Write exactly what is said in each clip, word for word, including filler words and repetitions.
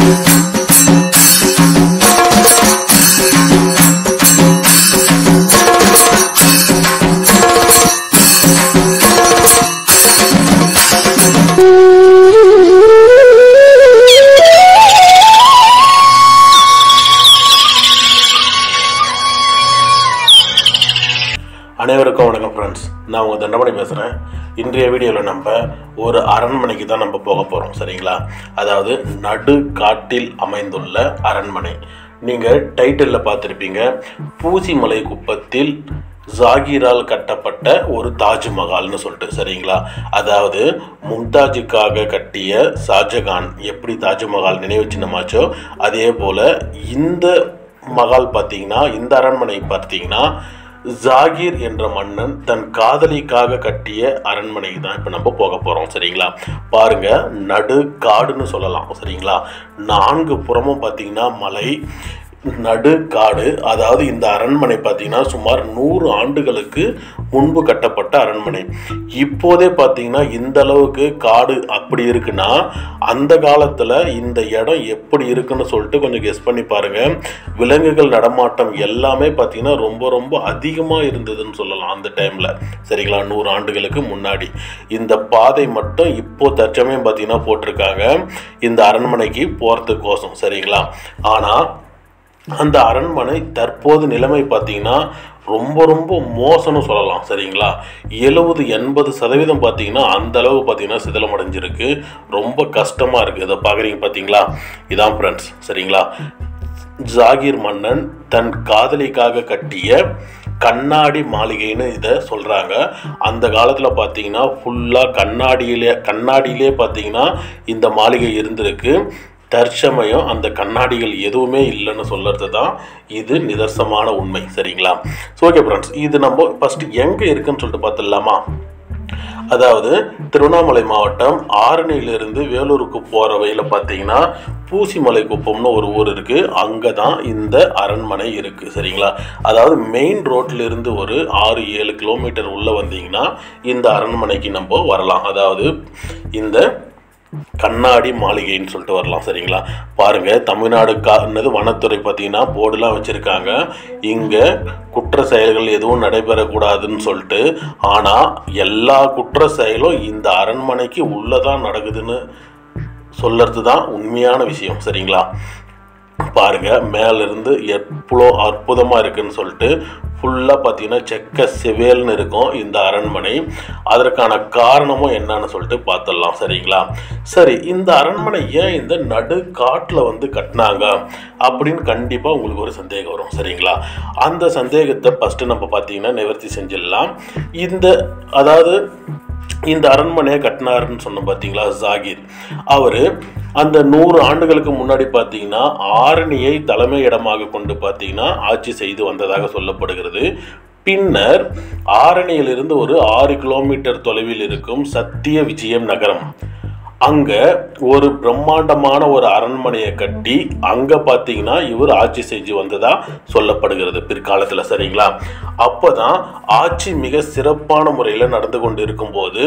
அனைவருக்கும் வணக்கம் ஃப்ரெண்ட்ஸ், நான் உங்கள் தண்டமணி பேசுகிறேன். இன்றைய வீடியோவில் நம்ம ஒரு அரண்மனைக்கு தான் நம்ம போக போகிறோம். சரிங்களா? அதாவது நடு காட்டில் அமைந்துள்ள அரண்மனை. நீங்கள் டைட்டிலில் பார்த்துருப்பீங்க, பூசிமலைக்குப்பத்தில் ஜாகீரால் கட்டப்பட்ட ஒரு தாஜ்மஹால்னு சொல்லிட்டு. சரிங்களா? அதாவது மும்தாஜுக்காக கட்டிய ஷாஜகான் எப்படி தாஜ்மஹால் நினைவு சின்னமாச்சோ அதே போல் இந்த மஹால் பார்த்தீங்கன்னா, இந்த அரண்மனை பார்த்தீங்கன்னா ஜாகீர் என்ற மன்னன் தன் காதலிக்காக கட்டிய அரண்மனைக்கு தான் இப்போ நம்ம போக போகிறோம். சரிங்களா? பாருங்க, நடு காடுன்னு சொல்லலாம். சரிங்களா? நான்கு புறமும் பார்த்தீங்கன்னா மலை, நடு காடு. அதாவது இந்த அரண்மனை பார்த்தீங்கன்னா சுமார் நூறு ஆண்டுகளுக்கு முன்பு கட்டப்பட்ட அரண்மனை. இப்போதே பார்த்தீங்கன்னா இந்த அளவுக்கு காடு அப்படி இருக்குன்னா அந்த காலத்தில் இந்த இடம் எப்படி இருக்குன்னு சொல்லிட்டு கொஞ்சம் கெஸ் பண்ணி பாருங்க. விலங்குகள் நடமாட்டம் எல்லாமே பார்த்தீங்கன்னா ரொம்ப ரொம்ப அதிகமாக இருந்ததுன்னு சொல்லலாம் அந்த டைமில். சரிங்களா? நூறு ஆண்டுகளுக்கு முன்னாடி. இந்த பாதை மட்டும் இப்போ தற்சமயம் பார்த்தீங்கன்னா போட்டிருக்காங்க இந்த அரண்மனைக்கு போகிறதுக்கோசம். சரிங்களா? ஆனால் அந்த அரண்மனை தற்போது நிலைமை பார்த்தீங்கன்னா ரொம்ப ரொம்ப மோசம்னு சொல்லலாம். சரிங்களா? எழுபது எண்பது சதவீதம் பார்த்தீங்கன்னா அந்த அளவு பார்த்தீங்கன்னா சிதிலம் அடைஞ்சிருக்கு. ரொம்ப கஷ்டமாக இருக்குது. இதை பார்க்குறீங்க பார்த்தீங்களா? இதான் ஃப்ரெண்ட்ஸ். சரிங்களா? ஜாகீர் மன்னன் தன் காதலிக்காக கட்டிய கண்ணாடி மாளிகைன்னு இதை சொல்கிறாங்க. அந்த காலத்தில் பார்த்தீங்கன்னா ஃபுல்லாக கண்ணாடியிலே கண்ணாடியிலே பார்த்தீங்கன்னா இந்த மாளிகை இருந்திருக்கு. தற்சமயம் அந்த கண்ணாடிகள் எதுவுமே இல்லைன்னு சொல்கிறது தான் இது நிதர்சனமான உண்மை. சரிங்களா? ஸோ ஓகே ஃப்ரெண்ட்ஸ், இது நம்ம ஃபஸ்ட்டு எங்கே இருக்குன்னு சொல்லிட்டு பார்த்துடலாமா? அதாவது திருவண்ணாமலை மாவட்டம் ஆரணியிலிருந்து வேலூருக்கு போகிற வழியில் பார்த்தீங்கன்னா பூசிமலைக்குப்பம்னு ஒரு ஊர் இருக்குது. அங்கே தான் இந்த அரண்மனை இருக்குது. சரிங்களா? அதாவது மெயின் ரோட்டிலிருந்து ஒரு ஆறு ஏழு கிலோமீட்டர் உள்ளே வந்தீங்கன்னா இந்த அரண்மனைக்கு நம்ம வரலாம். அதாவது இந்த கண்ணாடி மாளிகைன்னு சொல்லிட்டு வரலாம். சரிங்களா? பாருங்க, தமிழ்நாடு கானது வனத்துறை பார்த்தீங்கன்னா போர்டுலாம் வச்சிருக்காங்க. இங்கே குற்ற செயல்கள் எதுவும் நடைபெறக்கூடாதுன்னு சொல்லிட்டு. ஆனால் எல்லா குற்ற செயலும் இந்த அரண்மனைக்கு உள்ளதான் நடக்குதுன்னு சொல்றது தான் உண்மையான விஷயம். சரிங்களா? பாருங்க, மேலிருந்து எவ்வளோ அற்புதமாக இருக்குன்னு சொல்லிட்டு ஃபுல்லாக பார்த்தீங்கன்னா செக்க செவேல்னு இருக்கும் இந்த அரண்மனை. அதற்கான காரணமும் என்னன்னு சொல்லிட்டு பார்த்துடலாம். சரிங்களா? சரி, இந்த அரண்மனை ஏன் இந்த நடு காட்டில் வந்து கட்டினாங்க அப்படின்னு கண்டிப்பாக உங்களுக்கு ஒரு சந்தேகம் வரும். சரிங்களா? அந்த சந்தேகத்தை ஃபஸ்ட்டு நம்ம பார்த்தீங்கன்னா நிவர்த்தி செஞ்சிடலாம். இந்த அதாவது இந்த அரண்மனையை கட்டினாருன்னு சொன்ன பார்த்தீங்களா ஜாகீர், அவர் அந்த நூறு ஆண்டுகளுக்கு முன்னாடி பார்த்தீங்கன்னா ஆரணியை தலைமை இடமாக கொண்டு பார்த்தீங்கன்னா ஆட்சி செய்து வந்ததாக சொல்லப்படுகிறது. பின்னர் ஆரணியிலிருந்து ஒரு ஆறு கிலோமீட்டர் தொலைவில் இருக்கும் சத்திய விஜயம் நகரம், அங்கே ஒரு பிரம்மாண்டமான ஒரு அரண்மனையை கட்டி அங்கே பார்த்தீங்கன்னா இவர் ஆட்சி செஞ்சு வந்ததா சொல்லப்படுகிறது பிற்காலத்தில். சரிங்களா? அப்போ தான் ஆட்சி மிக சிறப்பான முறையில் நடந்து கொண்டு இருக்கும்போது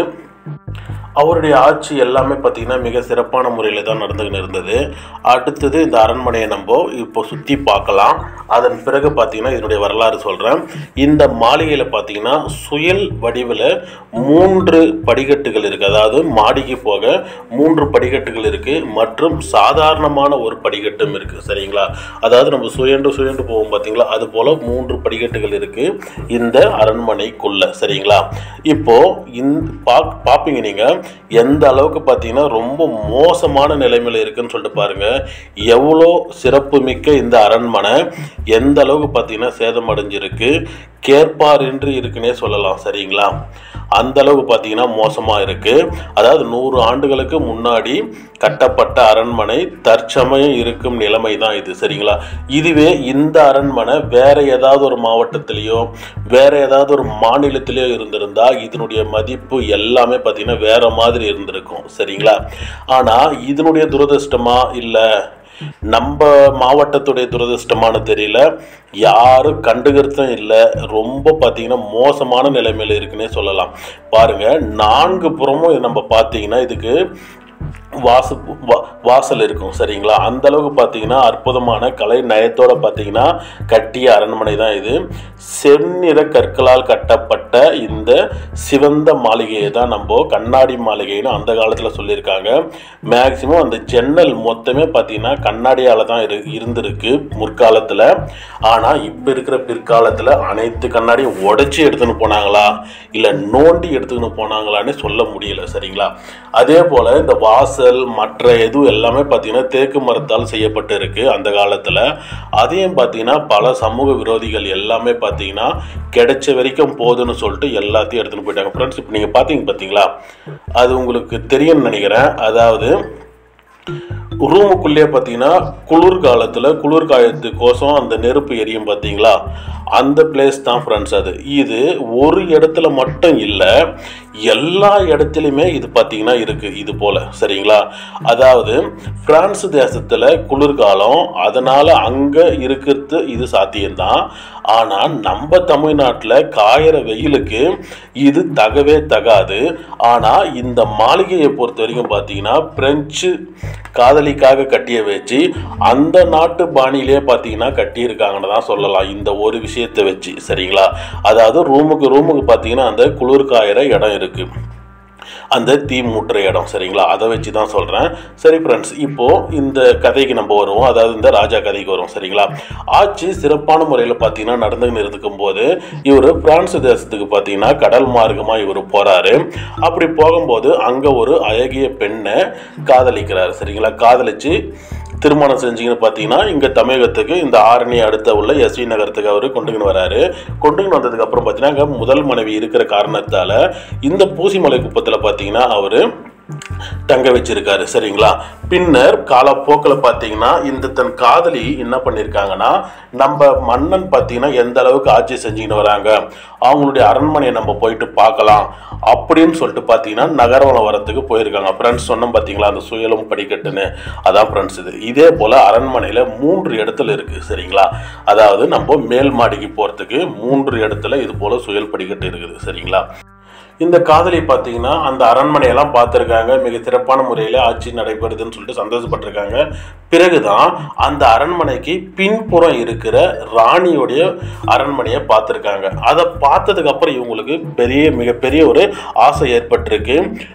அவருடைய ஆட்சி எல்லாமே பார்த்தீங்கன்னா மிக சிறப்பான முறையில் தான் நடந்துகிட்டு இருந்தது. அடுத்தது இந்த அரண்மனையை நம்ம இப்போ சுற்றி பார்க்கலாம். அதன் பிறகு பார்த்தீங்கன்னா இதனுடைய வரலாறு சொல்கிறேன். இந்த மாளிகையில் பார்த்தீங்கன்னா சுயல் வடிவில் மூன்று படிக்கட்டுகள் இருக்குது. அதாவது மாடிக்கு போக மூன்று படிக்கட்டுகள் இருக்குது மற்றும் சாதாரணமான ஒரு படிக்கட்டும் இருக்குது. சரிங்களா? அதாவது நம்ம சுயண்டு சுயண்டு போவோம் பார்த்தீங்களா, அது போல் மூன்று படிக்கட்டுகள் இருக்குது இந்த அரண்மனைக்குள்ள. சரிங்களா? இப்போது இந்த பா பார்ப்பீங்க நீங்கள் எந்த அளவுக்கு பார்த்தீங்கன்னா ரொம்ப மோசமான நிலைமையில் இருக்குன்னு சொல்லிட்டு பாருங்க. எவ்வளோ சிறப்பு மிக்க இந்த அரண்மனை எந்த அளவுக்கு பார்த்தீங்கன்னா சேதம் அடைஞ்சிருக்கு, கேட்பாரின்றி இருக்குன்னே சொல்லலாம். சரிங்களா? அந்த அளவுக்கு பார்த்தீங்கன்னா மோசமாக இருக்குது. அதாவது நூறு ஆண்டுகளுக்கு முன்னாடி கட்டப்பட்ட அரண்மனை தற்சமயம் இருக்கும் நிலைமை தான் இது. சரிங்களா? இதுவே இந்த அரண்மனை வேற ஏதாவது ஒரு மாவட்டத்திலேயோ வேற ஏதாவது ஒரு மாநிலத்திலேயோ இருந்திருந்தா இதனுடைய மதிப்பு எல்லாமே பார்த்தீங்கன்னா வேற மாதிரி இருந்திருக்கும். சரிங்களா? ஆனால் இதனுடைய துரதிர்ஷ்டமா இல்லை நம்ம மாவட்டத்துடைய துரதிர்ஷ்டமான தெரியல, யாரும் கண்டுக்கிறதும் இல்லை. ரொம்ப பார்த்தீங்கன்னா மோசமான நிலைமையில் இருக்குன்னே சொல்லலாம். பாருங்க, நான்கு புறமும் நம்ம பார்த்தீங்கன்னா இதுக்கு வாசு வாசல் இருக்கும் சரிங்களா. அந்த அளவுக்கு பார்த்தீங்கன்னா அற்புதமான கலை நயத்தோட பார்த்தீங்கன்னா கட்டிய அரண்மனை தான் இது. செந்நிற கற்களால் கட்டப்பட்ட இந்த சிவந்த மாளிகையை தான் நம்ம கண்ணாடி மாளிகைன்னு அந்த காலத்தில் சொல்லியிருக்காங்க. மேக்சிமம் அந்த ஜன்னல் மொத்தமே பார்த்தீங்கன்னா கண்ணாடியால் தான் இரு இருந்திருக்கு முற்காலத்தில். ஆனால் இப்போ இருக்கிற பிற்காலத்தில் அனைத்து கண்ணாடியும் உடைச்சி எடுத்துன்னு போனாங்களா இல்லை நோண்டி எடுத்துக்கின்னு போனாங்களான்னு சொல்ல முடியல சரிங்களா. அதே போல் இந்த வாசல் மற்ற எதுவும் எல்லாமே பார்த்தீங்கன்னா தேக்கு மரத்தால் செய்யப்பட்டு இருக்கு அந்த காலத்தில். அதையும் பார்த்தீங்கன்னா பல சமூக விரோதிகள் எல்லாமே பார்த்தீங்கன்னா கிடைச்ச வரைக்கும் போதுன்னு சொல்லிட்டு எல்லாத்தையும் எடுத்துன்னு போயிட்டாங்க. ஃப்ரெண்ட்ஸ் இப்போ நீங்கள் பார்த்தீங்க பார்த்தீங்களா, அது உங்களுக்கு தெரியும்னு நினைக்கிறேன். அதாவது ரூமுக்குள்ளேயே பார்த்தீங்கன்னா குளிர்காலத்தில் குளிர்காயத்துக்கோசம் அந்த நெருப்பு எரியும் பார்த்தீங்களா, அந்த பிளேஸ் தான் ஃப்ரெண்ட்ஸ் அது. இது ஒரு இடத்துல மட்டும் இல்லை, எல்லா இடத்துலையுமே இது பார்த்தீங்கன்னா இருக்குது இது போல் சரிங்களா. அதாவது பிரான்ஸ் தேசத்தில் குளிர்காலம், அதனால் அங்கே இருக்கிறது இது சாத்தியம்தான். ஆனால் நம்ம தமிழ்நாட்டில் காயிற வெயிலுக்கு இது தகவே தகாது. ஆனால் இந்த மாளிகையை பொறுத்த வரைக்கும் பார்த்தீங்கன்னா பிரெஞ்சு காதலிக்காக கட்டிய வச்சு அந்த நாட்டு பாணியிலே பார்த்தீங்கன்னா கட்டியிருக்காங்கன்னு தான் சொல்லலாம் இந்த ஒரு விஷயத்தை வச்சு சரிங்களா. அதாவது ரூமுக்கு ரூமுக்கு பார்த்தீங்கன்னா அந்த குளிர் காயிற இடம் இருக்குது, அந்த தீ மூட்டுற இடம் சரிங்களா. அதை வச்சு தான் சொல்கிறேன். சரி ஃப்ரெண்ட்ஸ், இப்போது இந்த கதைக்கு நம்ம வருவோம். அதாவது இந்த ராஜா கதைக்கு வரும் சரிங்களா. ஆட்சி சிறப்பான முறையில் பார்த்தீங்கன்னா நடந்துன்னு இருக்கும் போது இவர் பிரான்ஸ் தேசத்துக்கு பார்த்தீங்கன்னா கடல் மார்க்கமாக இவர் போகிறாரு. அப்படி போகும்போது அங்கே ஒரு அழகிய பெண்ணை காதலிக்கிறார் சரிங்களா. காதலிச்சு திருமணம் செஞ்சுங்கன்னு பார்த்தீங்கன்னா இங்கே தமிழகத்துக்கு இந்த ஆரணி அடுத்த உள்ள எஸ்வி நகரத்துக்கு அவர் கொண்டுகின்னு வராரு. கொண்டுகின்னு வந்ததுக்கு அப்புறம் பார்த்தீங்கன்னா அங்கே முதல் மனைவி இருக்கிற காரணத்தால் இந்த பூசிமலைக்குப்பத்தில் பார்த்தீங்கன்னா அவர் தங்க வச்சிருக்காரு சரிங்களா. பின்னர் காலப்போக்கில் பார்த்தீங்கன்னா இந்த தன் காதலி என்ன பண்ணியிருக்காங்கன்னா, நம்ம மன்னன் பார்த்தீங்கன்னா எந்த அளவுக்கு ஆட்சி செஞ்சுக்கின்னு வராங்க, அவங்களுடைய அரண்மனையை நம்ம போயிட்டு பார்க்கலாம் அப்படின்னு சொல்லிட்டு பார்த்தீங்கன்னா நகரவனம் வரத்துக்கு போயிருக்காங்க. ஃப்ரெண்ட்ஸ் சொன்னோம் பார்த்தீங்களா அந்த சுயலும் படிக்கட்டுன்னு, அதான் ஃப்ரெண்ட்ஸ் இது. இதே போல் அரண்மனையில் மூன்று இடத்துல இருக்குது சரிங்களா. அதாவது நம்ம மேல் மாடிக்கு போகிறதுக்கு மூன்று இடத்துல இது போல் சுயல் படிக்கட்டு இருக்குது சரிங்களா. இந்த காதலி பார்த்தீங்கன்னா அந்த அரண்மனையெல்லாம் பார்த்துருக்காங்க, மிக சிறப்பான முறையில் ஆட்சி நடைபெறுதுன்னு சொல்லிட்டு சந்தோஷப்பட்டிருக்காங்க. பிறகுதான் அந்த அரண்மனைக்கு பின்புறம் இருக்கிற ராணியோடைய அரண்மனையை பார்த்துருக்காங்க. அதை பார்த்ததுக்கு அப்புறம் இவங்களுக்கு பெரிய மிகப்பெரிய ஒரு ஆசை ஏற்பட்டிருக்கு.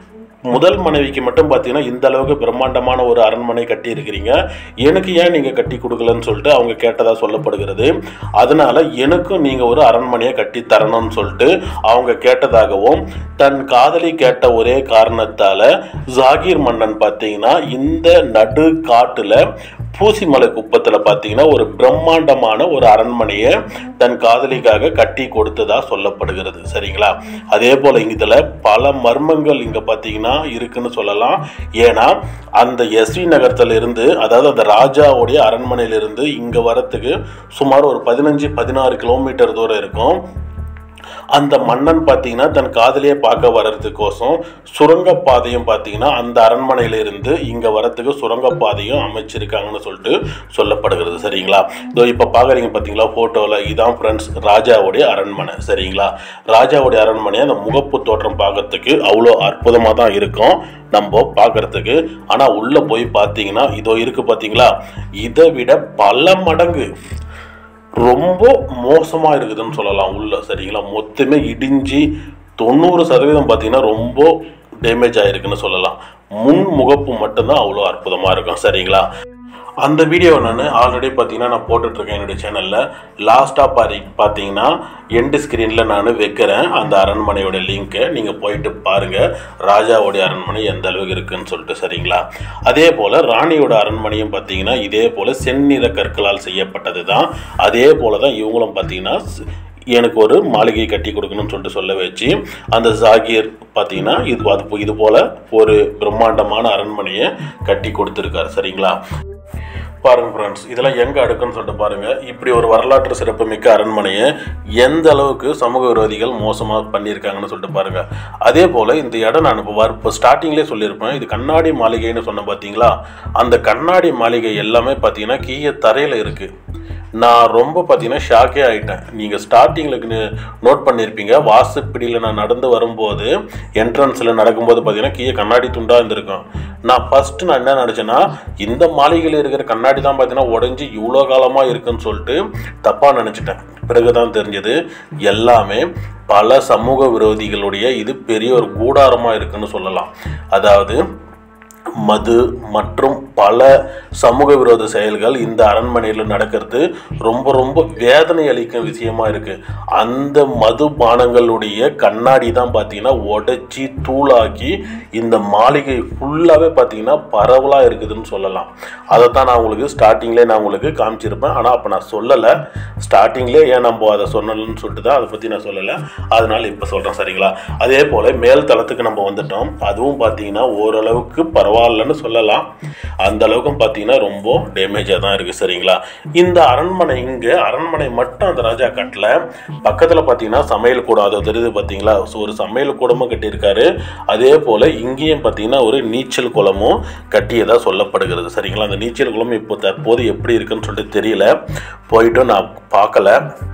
முதல் மனைவிக்கு மட்டும் பார்த்தீங்கன்னா இந்த அளவுக்கு பிரம்மாண்டமான ஒரு அரண்மனை கட்டி இருக்கிறீங்க, எனக்கு ஏன் நீங்கள் கட்டி கொடுக்கலன்னு சொல்லிட்டு அவங்க கேட்டதாக சொல்லப்படுகிறது. அதனால எனக்கும் நீங்கள் ஒரு அரண்மனையை கட்டி தரணும்னு சொல்லிட்டு அவங்க கேட்டதாகவும், தன் காதலி கேட்ட ஒரே காரணத்தால் ஜாகீர் மன்னன் பார்த்தீங்கன்னா இந்த நடு காட்டில் பூசிமலைக்குப்பத்தில் பார்த்தீங்கன்னா ஒரு பிரம்மாண்டமான ஒரு அரண்மனையை தன் காதலிக்காக கட்டி கொடுத்ததா சொல்லப்படுகிறது சரிங்களா. அதே போல் இதில் பல மர்மங்கள் இங்கே பார்த்தீங்கன்னா இருக்குன்னு சொல்லலாம். ஏன்னா அந்த எஸ்வி நகரத்துல இருந்து, அதாவது அந்த ராஜாவுடைய அரண்மனையிலிருந்து இங்கே வரத்துக்கு சுமார் ஒரு பதினஞ்சு பதினாறு கிலோமீட்டர் தூரம் இருக்கும். அந்த மன்னன் பார்த்தீங்கன்னா தன் காதலியை பார்க்க வர்றதுக்கோசம் சுரங்கப்பாதையும் பார்த்தீங்கன்னா அந்த அரண்மனையிலிருந்து இங்கே வரத்துக்கு சுரங்கப்பாதையும் அமைச்சிருக்காங்கன்னு சொல்லிட்டு சொல்லப்படுகிறது சரிங்களா. இதோ இப்போ பார்க்குறீங்க பார்த்தீங்களா ஃபோட்டோவில், இதான் ஃப்ரெண்ட்ஸ் ராஜாவுடைய அரண்மனை சரிங்களா. ராஜாவுடைய அரண்மனையை அந்த முகப்பு தோற்றம் பார்க்கறதுக்கு அவ்வளோ அற்புதமாக தான் இருக்கும் நம்ம பார்க்கறதுக்கு. ஆனால் உள்ளே போய் பார்த்தீங்கன்னா இதோ இருக்குது பார்த்தீங்களா, இதை விட பல மடங்கு ரொம்ப மோசமாக இருக்குதுன்னு சொல்லலாம் உள்ள சரிங்களா. மொத்தமே இடிஞ்சு தொண்ணூறு சதவீதம் பார்த்தீங்கன்னா ரொம்ப டேமேஜ் ஆகிருக்குன்னு சொல்லலாம். முன் முகப்பு மட்டும்தான் அவ்வளோ அற்புதமாக இருக்கும் சரிங்களா. அந்த வீடியோவை நான் ஆல்ரெடி பார்த்தீங்கன்னா நான் போட்டுட்ருக்கேன் என்னுடைய சேனலில். லாஸ்ட்டாக பாரி பார்த்தீங்கன்னா எண்டு ஸ்க்ரீனில் நான் வைக்கிறேன் அந்த அரண்மனையோட லிங்க்கை, நீங்கள் போயிட்டு பாருங்கள் ராஜாவோடைய அரண்மனை எந்த அளவுக்கு இருக்குதுன்னு சொல்லிட்டு சரிங்களா. அதே போல் ராணியோட அரண்மனையும் பார்த்தீங்கன்னா இதே போல் செந்நிற கற்களால் செய்யப்பட்டது தான். அதே போல் தான் இவங்களும் பார்த்தீங்கன்னா எனக்கு ஒரு மாளிகை கட்டி கொடுக்கணும்னு சொல்லிட்டு சொல்ல வச்சு அந்த ஜாகீர் பார்த்தீங்கன்னா இது அது இது போல் ஒரு பிரம்மாண்டமான அரண்மனையை கட்டி கொடுத்துருக்காரு சரிங்களா. பாருங்க ஃப்ரெண்ட்ஸ், இதெல்லாம் எங்கே அடுக்குன்னு சொல்லிட்டு பாருங்கள். இப்படி ஒரு வரலாற்று சிறப்புமிக்க அரண்மனையை எந்த அளவுக்கு சமூக விரோதிகள் மோசமாக பண்ணியிருக்காங்கன்னு சொல்லிட்டு பாருங்கள். அதே போல் இந்த இடம் நான் இப்போ இப்போ ஸ்டார்டிங்லேயே சொல்லியிருப்பேன், இது கண்ணாடி மாளிகைன்னு சொன்னேன் பார்த்தீங்களா. அந்த கண்ணாடி மாளிகை எல்லாமே பார்த்தீங்கன்னா கீழே தரையில் இருக்குது. நான் ரொம்ப பார்த்தீங்கன்னா ஷாக்கே ஆகிட்டேன். நீங்கள் ஸ்டார்டிங்கில் நோட் பண்ணியிருப்பீங்க, வாசப்படியில் நான் நடந்து வரும்போது என்ட்ரன்ஸில் நடக்கும்போது பார்த்தீங்கன்னா கீழே கண்ணாடி துண்டாக இருந்திருக்கும். நான் ஃபஸ்ட்டு நான் என்ன நினச்சேன்னா, இந்த மாளிகையில் இருக்கிற கண்ணாடி தான் பார்த்தீங்கன்னா உடஞ்சி இவ்வளோ காலமாக இருக்குன்னு சொல்லிட்டு தப்பாக நினச்சிட்டேன். பிறகுதான் தெரிஞ்சது எல்லாமே பல சமூக விரோதிகளுடைய இது பெரிய ஒரு கூடாரமாக இருக்குன்னு சொல்லலாம். அதாவது மது மற்றும் பல சமூக விரோத செயல்கள் இந்த அரண்மனையில் நடக்கிறது ரொம்ப ரொம்ப வேதனை அளிக்கும் விஷயமா இருக்கு. அந்த மது பானங்களுடைய கண்ணாடி தான் பார்த்தீங்கன்னா உடைச்சி தூளாக்கி இந்த மாளிகை ஃபுல்லாகவே பார்த்தீங்கன்னா பரவலாக இருக்குதுன்னு சொல்லலாம். அதை தான் நான் உங்களுக்கு ஸ்டார்டிங்லேயே நான் உங்களுக்கு காமிச்சிருப்பேன். ஆனால் அப்போ நான் சொல்லலை, ஸ்டார்டிங்லேயே ஏன் நம்ம அதை சொன்னலன்னு சொல்லிட்டு தான் அதை பற்றி நான் சொல்லலை. அதனால் இப்போ சொல்கிறேன், சரிங்களா? அதே போல் மேல் தளத்துக்கு நம்ம வந்துட்டோம். அதுவும் பார்த்தீங்கன்னா ஓரளவுக்கு பரவாயில்லன்னு சொல்லலாம். அந்த அளவுக்கு பார்த்தீங்கன்னா ரொம்ப டேமேஜாக தான் இருக்குது, சரிங்களா? இந்த அரண்மனை இங்கே அரண்மனை மட்டும் அந்த ராஜா கட்டல, பக்கத்தில் பார்த்தீங்கன்னா சமையல் கூடம் அதை தெரியுது பார்த்தீங்களா? ஸோ ஒரு சமையல் கூடமும் கட்டியிருக்காரு. அதே போல் இங்கேயும் பார்த்தீங்கன்னா ஒரு நீச்சல் குளமும் கட்டியதாக சொல்லப்படுகிறது, சரிங்களா? அந்த நீச்சல் குளம் இப்போ தற்போது எப்படி இருக்குன்னு சொல்லிட்டு தெரியல, போயிட்டு நான் பார்க்கல.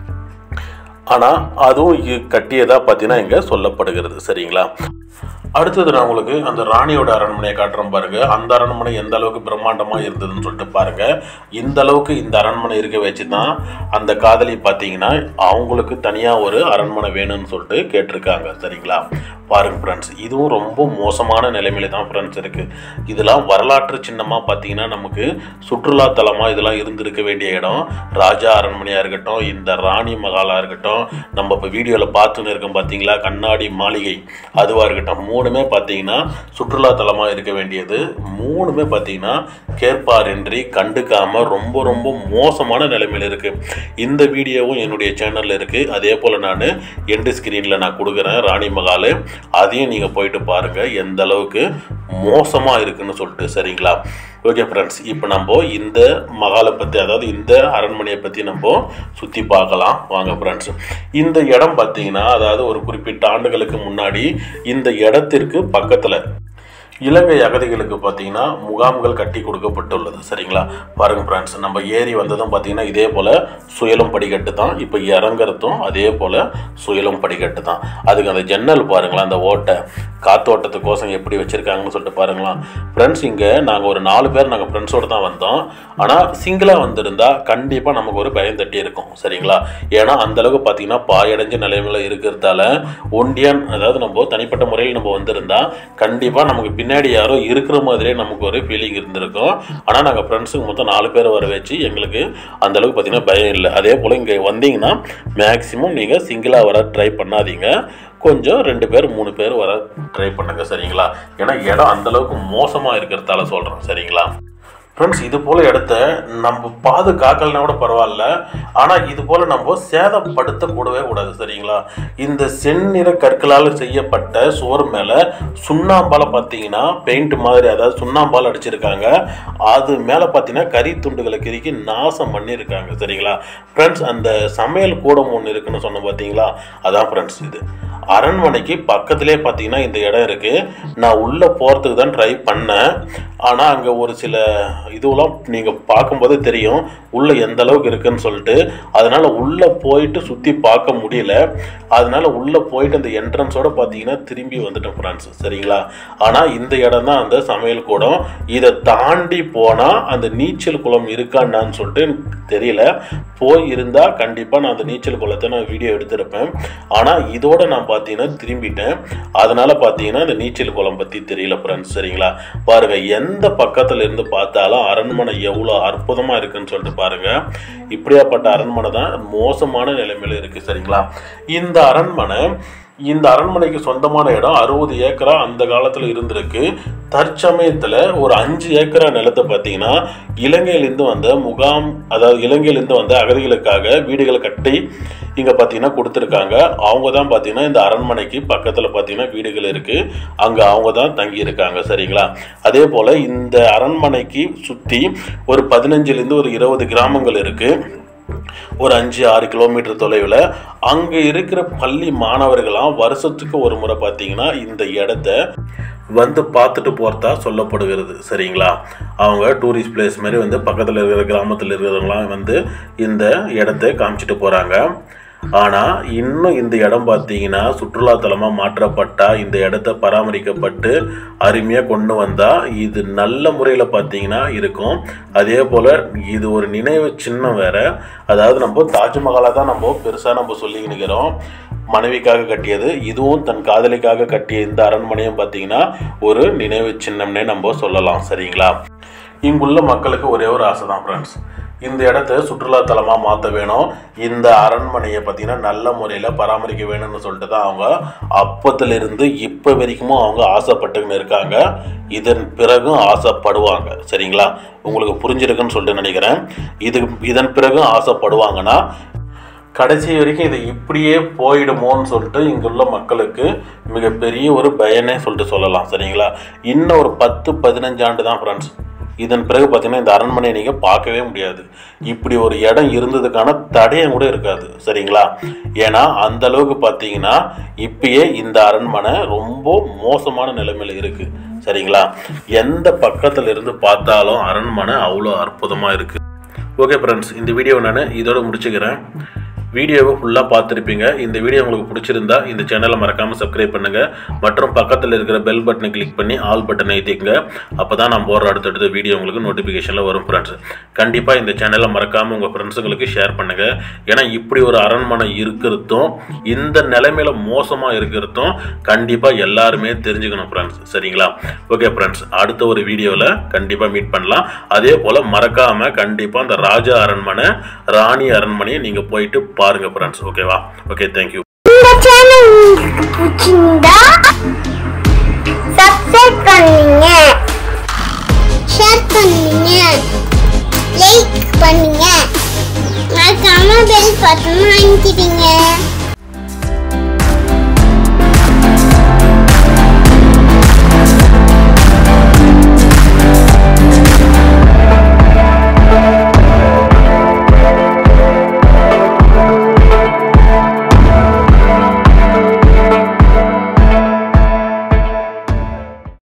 ஆனால் அதுவும் கட்டியதாக பார்த்தீங்கன்னா இங்கே சொல்லப்படுகிறது, சரிங்களா? அடுத்தது நான் உங்களுக்கு அந்த ராணியோட அரண்மனையை காட்டுறோம் பாருங்க. அந்த அரண்மனை எந்த அளவுக்கு பிரம்மாண்டமா இருந்ததுன்னு சொல்லிட்டு பாருங்க. இந்த அளவுக்கு இந்த அரண்மனை இருக்க வச்சு தான் அந்த காதலி பார்த்தீங்கன்னா அவங்களுக்கு தனியா ஒரு அரண்மனை வேணும்னு சொல்லிட்டு கேட்டிருக்காங்க, சரிங்களா? பாருங்க ஃப்ரெண்ட்ஸ், இதுவும் ரொம்ப மோசமான நிலைமையில தான் ஃப்ரெண்ட்ஸ் இருக்கு. இதெல்லாம் வரலாற்று சின்னமா பார்த்தீங்கன்னா நமக்கு சுற்றுலா தலமா இதெல்லாம் இருந்திருக்க வேண்டிய இடம். ராஜா அரண்மனையா இருக்கட்டும், இந்த ராணி மகாலா இருக்கட்டும், நம்ம இப்போ வீடியோவில் பார்த்துன்னு இருக்கோம் பார்த்தீங்களா, கண்ணாடி மாளிகை அதுவாக இருக்கட்டும், மூணுமே பார்த்தீங்கன்னா சுற்றுலா தலமாக இருக்க வேண்டியது. மூணுமே பார்த்தீங்கன்னா கேட்பாரின்றி கண்டுக்காமல் ரொம்ப ரொம்ப மோசமான நிலைமையில் இருக்குது. இந்த வீடியோவும் என்னுடைய சேனலில் இருக்குது. அதே போல் நான் எண்டு ஸ்க்ரீனில் நான் கொடுக்குறேன் ராணி மகால், அதையும் நீங்கள் போயிட்டு பாருங்கள் எந்த அளவுக்கு மோசமாக இருக்குன்னு சொல்லிட்டு, சரிங்களா? ஓகே ஃப்ரெண்ட்ஸ், இப்போ நம்ம இந்த மகாலை பற்றி, அதாவது இந்த அரண்மனையை பற்றி நம்ம சுற்றி பார்க்கலாம் வாங்க ஃப்ரெண்ட்ஸ். இந்த இடம் பார்த்தீங்கன்னா அதாவது ஒரு குறிப்பிட்ட ஆண்டுகளுக்கு முன்னாடி இந்த இடத்திற்கு பக்கத்தில் இலங்கை அகதிகளுக்கு பார்த்தீங்கன்னா முகாம்கள் கட்டி கொடுக்கப்பட்டுள்ளது, சரிங்களா? பாருங்கள் ஃப்ரெண்ட்ஸ், நம்ம ஏறி வந்ததும் பார்த்தீங்கன்னா இதே போல் சுயலும் படிக்கட்டு தான். இப்போ இறங்குறதும் அதே போல் சுயலும் படிக்கட்டு தான். அதுக்கு அந்த ஜன்னல் பாருங்களா, அந்த ஓட்டை காத்தோட்டத்துக்கோசம் எப்படி வச்சுருக்காங்கன்னு சொல்லிட்டு பாருங்களா ஃப்ரெண்ட்ஸ். இங்கே நாங்கள் ஒரு நாலு பேர் நாங்கள் ஃப்ரெண்ட்ஸோடு தான் வந்தோம். ஆனால் சிங்கிளாக வந்திருந்தால் கண்டிப்பாக நமக்கு ஒரு பயம் தட்டி இருக்கும், சரிங்களா? ஏன்னா அந்தளவுக்கு பார்த்தீங்கன்னா பாயடைஞ்ச நிலைமையில் இருக்கிறதால ஒண்டியான், அதாவது நம்ம தனிப்பட்ட முறையில் நம்ம வந்திருந்தால் கண்டிப்பாக நமக்கு பின்னாடி யாரோ இருக்கிற மாதிரியே நமக்கு ஒரு ஃபீலிங் இருந்திருக்கும். ஆனால் நாங்கள் ஃப்ரெண்ட்ஸுக்கு மொத்தம் நாலு பேர் வர வச்சு எங்களுக்கு அந்தளவுக்கு பார்த்தீங்கன்னா பயம் இல்லை. அதே போல் இங்கே வந்தீங்கன்னா மேக்ஸிமம் நீங்கள் சிங்கிளாக வர ட்ரை பண்ணாதீங்க, கொஞ்சம் ரெண்டு பேர் மூணு பேர் வர ட்ரை பண்ணுங்க, சரிங்களா? ஏன்னா இடம் அந்தளவுக்கு மோசமாக இருக்கிறதால சொல்கிறேன், சரிங்களா? ஃப்ரெண்ட்ஸ், இது போல் இடத்த நம்ம பாதுகாக்கலனா கூட பரவாயில்ல, ஆனால் இது போல் நம்ம சேதப்படுத்தக்கூடவே கூடாது, சரிங்களா? இந்த செந்நிற கற்களால் செய்யப்பட்ட சுவர் மேலே சுண்ணாம்பால் பார்த்தீங்கன்னா பெயிண்ட் மாதிரி, அதாவது சுண்ணாம்பால் அடிச்சிருக்காங்க. அது மேலே பார்த்தீங்கன்னா கறி துண்டுகளை கிறுக்கி நாசம் பண்ணியிருக்காங்க, சரிங்களா? ஃப்ரெண்ட்ஸ், அந்த சமையல் கூடம் ஒன்று இருக்குன்னு சொன்ன பார்த்தீங்களா, அதான் ஃப்ரெண்ட்ஸ் இது அரண்மனைக்கு பக்கத்திலே பார்த்தீங்கன்னா இந்த இடம் இருக்குது. நான் உள்ளே போகிறதுக்கு தான் ட்ரை பண்ணேன். ஆனால் அங்கே ஒரு சில இதுவெல்லாம் நீங்கள் பார்க்கும்போது தெரியும் உள்ளே எந்த அளவுக்கு இருக்குன்னு சொல்லிட்டு. அதனால் உள்ளே போயிட்டு சுற்றி பார்க்க முடியல. அதனால் உள்ளே போயிட்டு அந்த என்ட்ரன்ஸோடு பார்த்தீங்கன்னா திரும்பி வந்துட்டேன் ஃப்ரெண்ட்ஸ், சரிங்களா? ஆனால் இந்த இடம் தான் அந்த சமையல் கூடம். இதை தாண்டி போனால் அந்த நீச்சல் குளம் இருக்கான்னு சொல்லிட்டு தெரியல. போய் இருந்தால் கண்டிப்பாக நான் அந்த நீச்சல் குளத்தை நான் வீடியோ எடுத்திருப்பேன். ஆனால் இதோட நான் பார்த்தீங்கன்னா திரும்பிட்டேன். அதனால் பார்த்தீங்கன்னா இந்த நீச்சல் குளம் பற்றி தெரியல ஃப்ரெண்ட்ஸ், சரிங்களா? பாருங்கள், எந்த பக்கத்தில் இருந்து பார்த்தாலும் அரண்மனை எவ்வளோ அற்புதமாக இருக்குன்னு சொல்லிட்டு பாருங்கள். இப்படியாப்பட்ட அரண்மனை தான் மோசமான நிலைமையில் இருக்குது, சரிங்களா? இந்த அரண்மனை இந்த அரண்மனைக்கு சொந்தமான இடம் அறுபது ஏக்கரா அந்த காலத்தில் இருந்திருக்கு. தற்சமயத்தில் ஒரு அஞ்சு ஏக்கரா நிலத்தை பார்த்தீங்கன்னா இலங்கையிலேருந்து வந்த முகாம், அதாவது இலங்கையிலேருந்து வந்த அகதிகளுக்காக வீடுகளை கட்டி இங்கே பார்த்தீங்கன்னா கொடுத்துருக்காங்க. அவங்க தான் பார்த்தீங்கன்னா இந்த அரண்மனைக்கு பக்கத்தில் பார்த்தீங்கன்னா வீடுகள் இருக்குது, அங்கே அவங்க தான் தங்கி இருக்காங்க, சரிங்களா? அதே போல் இந்த அரண்மனைக்கு சுற்றி ஒரு பதினஞ்சுலேருந்து ஒரு இருபது கிராமங்கள் இருக்குது. ஒரு அஞ்சு ஆறு கிலோமீட்டர் தொலைவில் அங்கே இருக்கிற பள்ளி மாணவர்களாம் வருஷத்துக்கு ஒரு முறை பார்த்தீங்கன்னா இந்த இடத்த வந்து பார்த்துட்டு போகிறதா சொல்லப்படுகிறது. சரிங்களா? அவங்க டூரிஸ்ட் பிளேஸ் மாதிரி வந்து பக்கத்தில் இருக்கிற கிராமத்தில் இருக்கிறவங்களாம் வந்து இந்த இடத்த காமிச்சிட்டு போகிறாங்க. ஆனால் இன்னும் இந்த இடம் பார்த்தீங்கன்னா சுற்றுலாத்தலமாக மாற்றப்பட்டால், இந்த இடத்த பராமரிக்கப்பட்டு அருமையாக கொண்டு வந்தால் இது நல்ல முறையில் பார்த்தீங்கன்னா இருக்கும். அதே போல் இது ஒரு நினைவு சின்னம் வேறு. அதாவது நம்ம தாஜ்மஹாலை தான் நம்ம பெருசாக நம்ம சொல்லிக்கினுக்கிறோம், மனைவிக்காக கட்டியது. இதுவும் தன் காதலிக்காக கட்டிய இந்த அரண்மனையும் பார்த்தீங்கன்னா ஒரு நினைவு சின்னம்னே நம்ம சொல்லலாம். சரிங்களா? இங்குள்ள மக்களுக்கு ஒரே ஒரு ஆசை தான் ஃப்ரெண்ட்ஸ், இந்த இடத்த சுற்றுலாத்தலமாக மாற்ற வேணும், இந்த அரண்மனையை பார்த்திங்கன்னா நல்ல முறையில் பராமரிக்க வேணும்னு சொல்லிட்டு தான் அவங்க அப்பத்திலிருந்து இப்போ வரைக்கும் அவங்க ஆசைப்பட்டுன்னு இருக்காங்க. இதன் பிறகும் ஆசைப்படுவாங்க. சரிங்களா? உங்களுக்கு புரிஞ்சிருக்குன்னு சொல்லிட்டு நினைக்கிறேன். இது இதன் பிறகும் ஆசைப்படுவாங்கன்னா கடைசி வரைக்கும் இது இப்படியே போயிடுமோன்னு சொல்லிட்டு இங்குள்ள மக்களுக்கு மிகப்பெரிய ஒரு பயனே சொல்லிட்டு சொல்லலாம். சரிங்களா? இன்னும் ஒரு பத்து பதினஞ்சு ஆண்டு தான் ஃப்ரெண்ட்ஸ். இதன் பிறகு பார்த்தீங்கன்னா இந்த அரண்மனையை நீங்கள் பார்க்கவே முடியாது. இப்படி ஒரு இடம் இருந்ததுக்கான தடயம் கூட இருக்காது. சரிங்களா? ஏன்னா அந்த அளவுக்கு பார்த்தீங்கன்னா இப்பயே இந்த அரண்மனை ரொம்ப மோசமான நிலைமையில் இருக்குது. சரிங்களா? எந்த பக்கத்தில் இருந்து பார்த்தாலும் அரண்மனை அவ்வளோ அற்புதமாக இருக்குது. ஓகே ஃப்ரெண்ட்ஸ், இந்த வீடியோ நான் இதோட முடிச்சுக்கிறேன். வீடியோவை ஃபுல்லாக பார்த்துருப்பீங்க. இந்த வீடியோ உங்களுக்கு பிடிச்சிருந்தா இந்த சேனலை மறக்காமல் சப்ஸ்கிரைப் பண்ணுங்கள். மற்றும் பக்கத்தில் இருக்கிற பெல் பட்டனை கிளிக் பண்ணி ஆல் பட்டனை ஏற்றிக்கங்க. அப்போ தான் நான் போடுற அடுத்தடுத்த வீடியோ உங்களுக்கு நோட்டிஃபிகேஷனில் வரும் ஃப்ரெண்ட்ஸ். கண்டிப்பாக இந்த சேனலை மறக்காமல் உங்கள் ஃப்ரெண்ட்ஸுங்களுக்கு ஷேர் பண்ணுங்கள். ஏன்னா இப்படி ஒரு அரண்மனை இருக்கிறதும் இந்த நிலைமையில் மோசமாக இருக்கிறதும் கண்டிப்பாக எல்லாருமே தெரிஞ்சுக்கணும் ஃப்ரெண்ட்ஸ். சரிங்களா? ஓகே ஃப்ரெண்ட்ஸ், அடுத்த ஒரு வீடியோவில் கண்டிப்பாக மீட் பண்ணலாம். அதே போல் மறக்காமல் கண்டிப்பாக அந்த ராஜா அரண்மனை, ராணி அரண்மனையை நீங்கள் போயிட்டு பாருங்க ஃப்ரெண்ட்ஸ். ஓகேவா? Okay, thank you. இந்த சேனல் உங்களுக்கு பிடிச்சிருந்தா சப்ஸ்கிரைப் பண்ணுங்க, ஷேர் பண்ணுங்க, லைக் பண்ணுங்க, மறக்காம பெல் பட்டனை அழுத்திடுங்க.